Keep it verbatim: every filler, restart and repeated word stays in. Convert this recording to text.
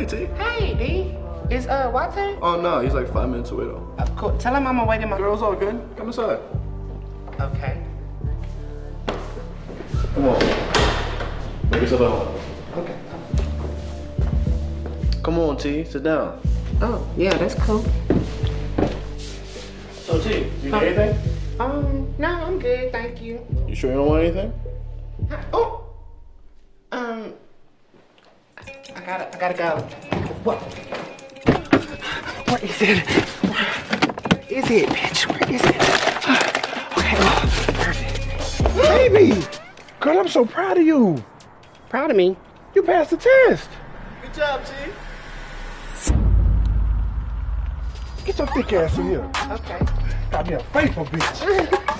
Hey, T. Hey, D. Is uh Watson? Oh, no, he's like five minutes away, though. Of course. Tell him I'm gonna wait in my... Girl's all good. Come inside. Okay. Come on. Make yourself at home. Okay. Come on, T. Sit down. Oh, yeah, that's cool. So, T, you need anything? Um, no, I'm good, thank you. You sure you don't want anything? Oh! Um... I gotta, I gotta go. What? What is it? Where is it, bitch? Where is it? Okay, oh, Baby! Girl, I'm so proud of you. proud of me. You passed the test. Good job, T. Get your thick ass in here. Okay. Got me a faithful bitch.